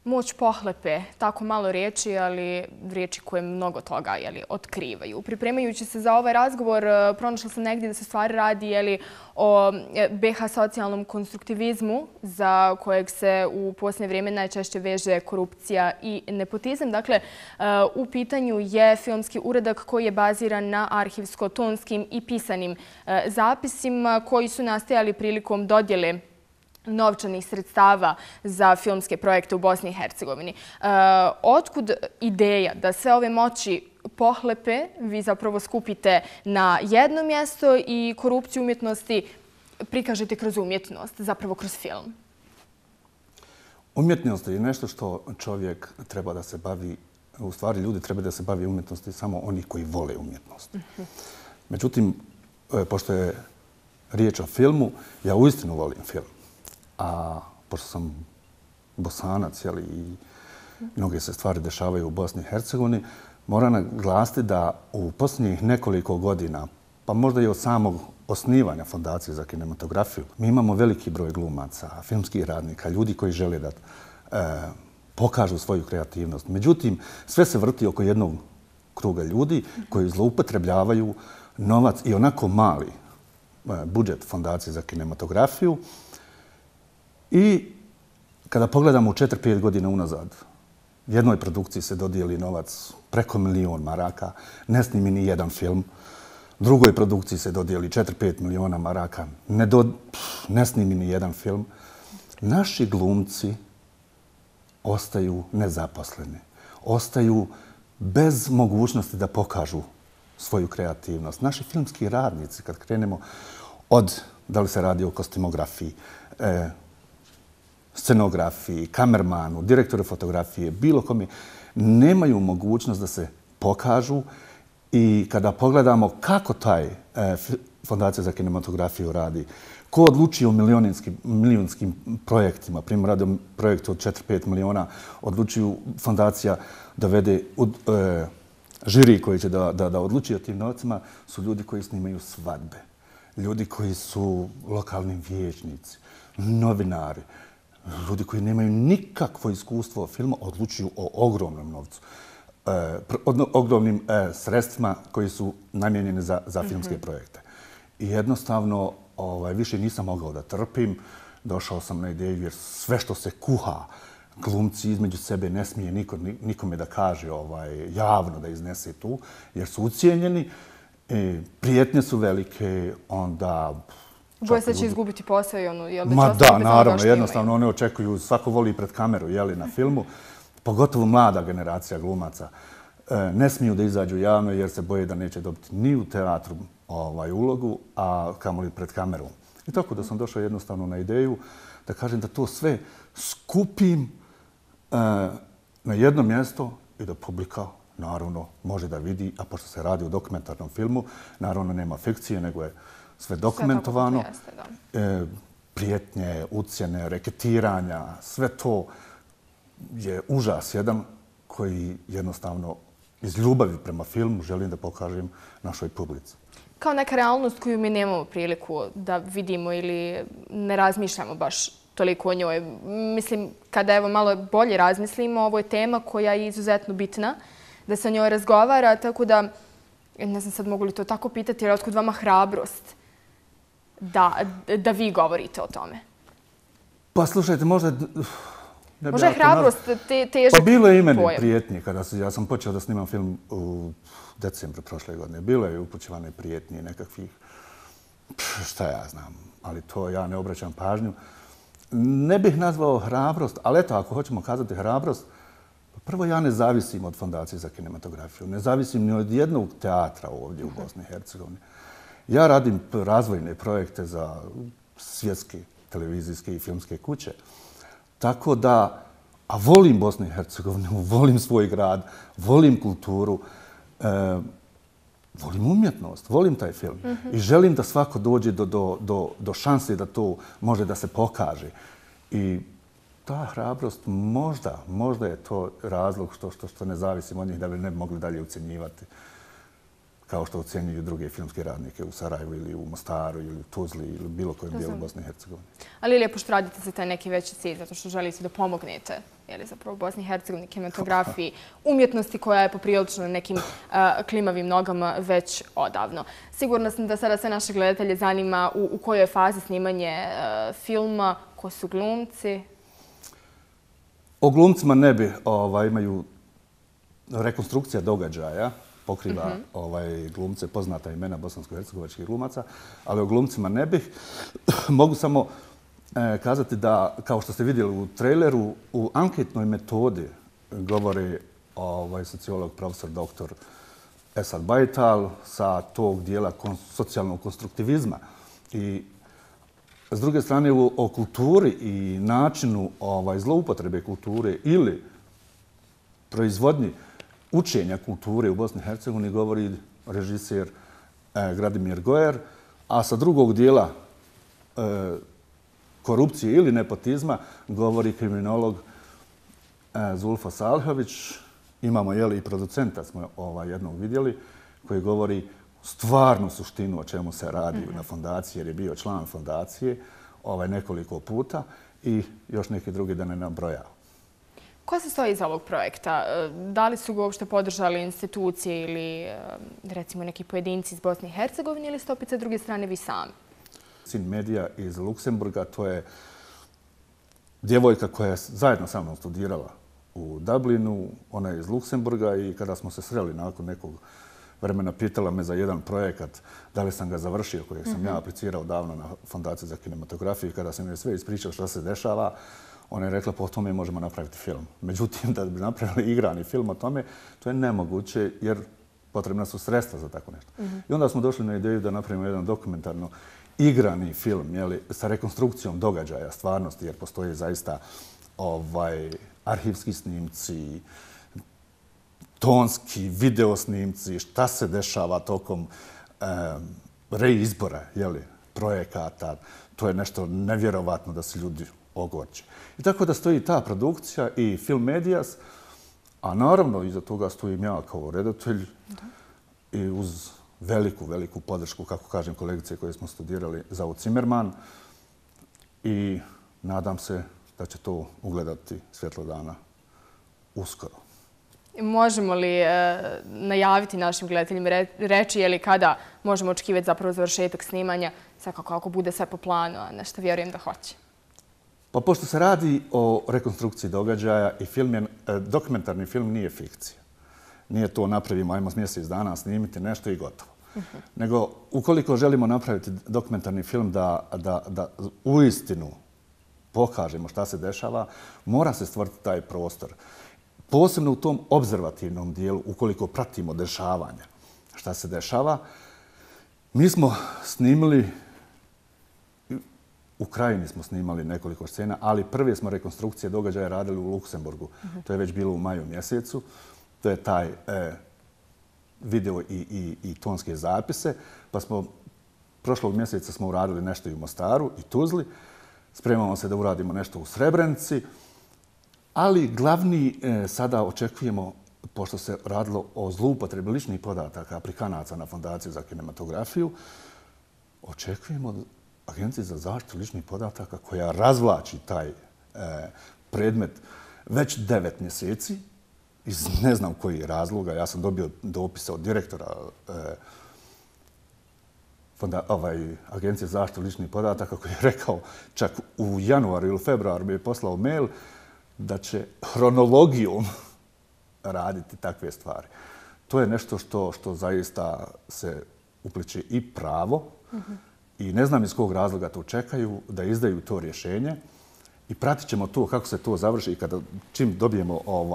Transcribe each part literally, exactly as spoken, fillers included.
moć pohlepe, tako malo riječi, ali riječi koje mnogo toga otkrivaju. Pripremajući se za ovaj razgovor, pronašla sam negdje da se stvari radi o be ha socijalnom konstruktivizmu za kojeg se u posljednje vrijeme najčešće veže korupcija i nepotizam. Dakle, u pitanju je filmski uradak koji je baziran na arhivsko-tonskim i pisanim zapisima koji su nastajali prilikom dodjele novčanih sredstava za filmske projekte u Bosni i Hercegovini. Otkud ideja da sve ove moći pohlepe vi zapravo skupite na jedno mjesto i korupciju umjetnosti prikažete kroz umjetnost, zapravo kroz film? Umjetnost je nešto što čovjek treba da se bavi, u stvari ljudi treba da se bavi umjetnosti samo oni koji vole umjetnost. Međutim, pošto je riječ o filmu, ja uistinu volim film. A pošto sam Bosanac i mnoge se stvari dešavaju u Bosni i Hercegovini, moram naglasiti da u posljednjih nekoliko godina, pa možda i od samog osnivanja Fondacije za kinematografiju, mi imamo veliki broj glumaca, filmskih radnika, ljudi koji žele da pokažu svoju kreativnost. Međutim, sve se vrti oko jednog kruga ljudi koji zloupotrebljavaju novac i onako mali budžet Fondacije za kinematografiju. I kada pogledamo u četiri pet godina unazad, jednoj produkciji se dodijeli novac preko milion maraka, ne snimi ni jedan film. Drugoj produkciji se dodijeli četiri pet miliona maraka, ne, do, ne snimi ni jedan film. Naši glumci ostaju nezaposleni, ostaju bez mogućnosti da pokažu svoju kreativnost. Naši filmski radnici, kad krenemo od, da li se radi o kostimografiji, e, scenografiji, kamermanu, direktoru fotografije, bilo kome, nemaju mogućnost da se pokažu i kada pogledamo kako taj e, Fondacija za kinematografiju radi, ko odlučuje o milijunskim projektima, primjer radi o projektu od četiri pet miliona, odlučuju Fondacija dovede u e, žiri koji će da, da, da odluči o tim novcima, su ljudi koji snimaju svadbe, ljudi koji su lokalni vijećnici, novinari, ljudi koji nemaju nikakvo iskustvo filma, odlučuju o ogromnom novcu, e, o ogromnim e, sredstvima koji su namijenjeni za, za filmske mm-hmm. projekte. I jednostavno ovaj, više nisam mogao da trpim. Došao sam na ideju jer sve što se kuha, glumci između sebe ne smije niko, nikome da kaže ovaj, javno da iznese tu, jer su ucijenjeni, e, prijetnje su velike, onda... Boje se će izgubiti posao i ono... Jel da Ma da, naravno, jednostavno one očekuju, svako voli pred kameru, jeli, na filmu, pogotovo mlada generacija glumaca. E, ne smiju da izađu javno jer se boje da neće dobiti ni u teatru ovaj, ulogu, a kamoli pred kamerom. I tako da sam došao jednostavno na ideju da kažem da to sve skupim e, na jedno mjesto i da publika naravno može da vidi, a pošto se radi o dokumentarnom filmu, naravno nema fikcije, nego je sve dokumentovano, e, prijetnje, ucjene, reketiranja, sve to je užas jedan koji jednostavno iz ljubavi prema filmu želim da pokažem našoj publici. Kao neka realnost koju mi nemamo priliku da vidimo ili ne razmišljamo baš toliko o njoj. Mislim, kada evo malo bolje razmislimo, ovo je tema koja je izuzetno bitna, da se o njoj razgovara, tako da, ne znam sad mogu li to tako pitati, jer otkud vama hrabrost da, da vi govorite o tome? Pa slušajte, možda... Ne možda je hrabrost te, težak Pa bilo je i meni prijetnje kada su, ja sam počeo da snimam film u decembru prošle godine. Bilo je upućivane prijetnje nekakvih, šta ja znam, ali to ja ne obraćam pažnju. Ne bih nazvao hrabrost, ali eto, ako hoćemo kazati hrabrost, prvo ja ne zavisim od Fondacije za kinematografiju, ne zavisim ni od jednog teatra ovdje u Bosni i Hercegovini. Ja radim razvojne projekte za svjetske televizijske i filmske kuće. Tako da, a volim Bosnu i Hercegovinu, volim svoj grad, volim kulturu, e, volim umjetnost, volim taj film. Mm-hmm. I želim da svako dođe do, do, do, do šanse da to može da se pokaže. I ta hrabrost možda, možda je to razlog što, što, što ne zavisim od njih da bi ne bi mogli dalje ucjenjivati kao što ocjenjuju druge filmske radnike u Sarajevu ili u Mostaru ili u Tuzli ili bilo kojem dijelu Bosne i Hercegovine. Ali je lijepo što radite za taj neki veći cilj, zato što želite da pomognete ili zapravo u Bosni i Hercegovini, kinematografiji, umjetnosti koja je poprilično na nekim klimavim nogama već odavno. Sigurno sam da sada sve naše gledatelje zanima u kojoj je fazi snimanje filma, ko su glumci. O glumcima ne bi, imaju rekonstrukcija događaja, pokriva glumce, poznata imena bosansko-hercegovačkih glumaca, ali o glumcima ne bih. Mogu samo kazati da, kao što ste vidjeli u traileru, u anketnoj metodi govori sociolog, profesor, doktor Esad Bajtal sa tog dijela socijalnog konstruktivizma. I s druge strane, o kulturi i načinu zloupotrebe kulture ili proizvodnji učenja kulture u Bosni i Hercegovini govori režiser Gradimir Gojer, a sa drugog dijela korupcije ili nepotizma govori kriminolog Zulfa Salhović. Imamo i producenta, smo jednog vidjeli, koji govori stvarnu suštinu o čemu se radi na fondaciji, jer je bio član fondacije nekoliko puta i još neki drugi da ne nabrojao. Ko se stoji iza ovog projekta? Da li su ga uopšte podržali institucije ili recimo neki pojedinci iz Bosne i Hercegovine ili ste opet sa druge strane vi sami? Sin Medija iz Luksemburga, to je djevojka koja je zajedno sa mnom studirala u Dublinu. Ona je iz Luksemburga i kada smo se sreli nakon nekog vremena, pitala me za jedan projekat, da li sam ga završio, kojeg sam ja aplicirao davno na Fondaciju za kinematografiju. Kada sam joj sve ispričao što se dešava, ona je rekla, po tome možemo napraviti film. Međutim, da bi napravili igrani film o tome, to je nemoguće jer potrebna su sredstva za tako nešto. I onda smo došli na ideju da napravimo jedan dokumentarno igrani film sa rekonstrukcijom događaja, stvarnosti, jer postoje zaista arhivski snimci, tonski, video snimci, šta se dešava tokom reizbora projekata. To je nešto nevjerovatno da se ljudi ogorče. I tako da stoji ta produkcija i Film Medijas, a naravno iza toga stojim ja kao redatelj i uz veliku, veliku podršku, kako kažem, kolegice koje smo studirali za u Cimerman i nadam se da će to ugledati svjetlo dana uskoro. Možemo li najaviti našim gledateljima, reći je li kada možemo očekivati zapravo završetak snimanja, svakako ako bude sve po planu, a nešto vjerujem da hoće? Pa pošto se radi o rekonstrukciji događaja i dokumentarni film nije fikcija. Nije to napravimo, ajmo mjesec dana snimiti nešto i gotovo. Nego, ukoliko želimo napraviti dokumentarni film da uistinu pokažemo šta se dešava, mora se stvoriti taj prostor. Posebno u tom obzervativnom dijelu, ukoliko pratimo dešavanja šta se dešava, mi smo snimili, u Krajini smo snimali nekoliko scena, ali prve smo rekonstrukcije događaja radili u Luksemburgu. To je već bilo u maju mjesecu. To je taj video i tonske zapise. Pa smo prošlog mjeseca smo uradili nešto i u Mostaru i Tuzli. Spremamo se da uradimo nešto u Srebrenici. Ali glavni sada očekujemo, pošto se radilo o zloupotrebi ličnih podataka aplikanaca na Fondaciju za kinematografiju, očekujemo Agenciju za zaštitu ličnih podataka koja razvlači taj predmet već devet mjeseci iz ne znam kojih razloga. Ja sam dobio dopise od direktora Agencije za zaštitu ličnih podataka koji je rekao čak u januaru ili februaru mi je poslao mail da će hronologijom raditi takve stvari. To je nešto što zaista se upliče i pravo i ne znam iz kog razloga to čekaju da izdaju to rješenje i pratit ćemo to kako se to završi i kada čim dobijemo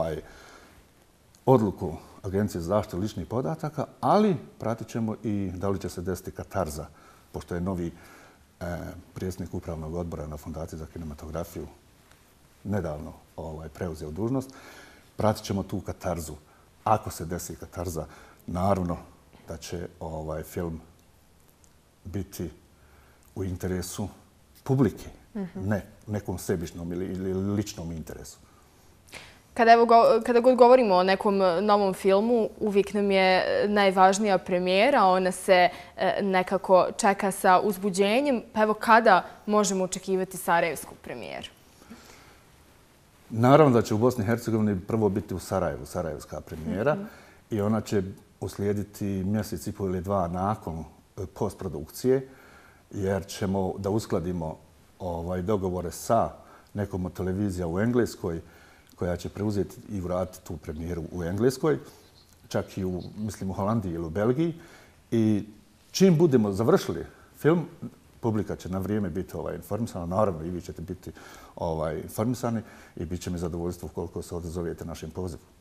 odluku Agencije za zaštitu ličnih podataka, ali pratit ćemo i da li će se desiti katarza, pošto je novi predsjednik upravnog odbora na Fondaciji za kinematografiju nedavno preuzeo dužnost. Pratit ćemo tu katarzu. Ako se desi katarza, naravno da će film biti u interesu publike, ne nekom sebičnom ili ličnom interesu. Kada god govorimo o nekom novom filmu, uvijek nam je najvažnija premijera. Ona se nekako čeka sa uzbuđenjem. Pa evo kada možemo očekivati sarajevsku premijeru? Naravno da će u Bosni i Hercegovini prvo biti u Sarajevu, sarajevska premijera, mm-hmm. i ona će uslijediti mjesec i pol ili dva nakon postprodukcije, jer ćemo da uskladimo ovaj, dogovore sa nekom od televizija u Engleskoj, koja će preuzeti i vratiti tu premijeru u Engleskoj, čak i u, mislim, u Holandiji ili u Belgiji. I čim budemo završili film, publika će na vrijeme biti ovaj, informisana. Naravno, i vi ćete biti ovaj, informisani i bit će mi zadovoljstvo koliko se odazovete našem pozivu.